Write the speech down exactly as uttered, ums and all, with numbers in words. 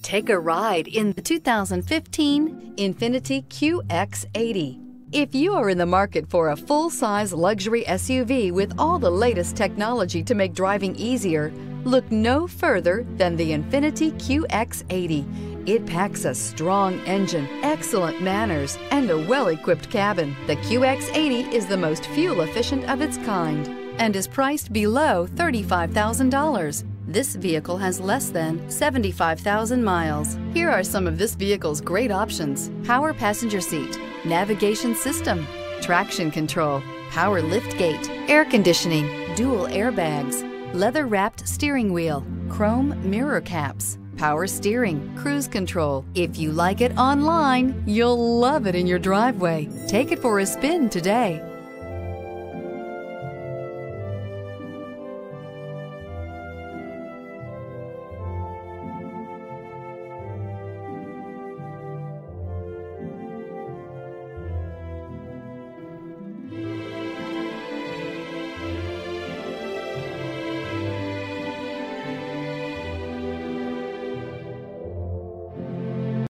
Take a ride in the two thousand fifteen Infiniti Q X eighty. If you are in the market for a full-size luxury S U V with all the latest technology to make driving easier, look no further than the Infiniti Q X eighty. It packs a strong engine, excellent manners, and a well-equipped cabin. The Q X eighty is the most fuel-efficient of its kind and is priced below thirty-five thousand dollars. This vehicle has less than seventy-five thousand miles. Here are some of this vehicle's great options: power passenger seat, navigation system, traction control, power liftgate, air conditioning, dual airbags, leather-wrapped steering wheel, chrome mirror caps, power steering, cruise control. If you like it online, you'll love it in your driveway. Take it for a spin today.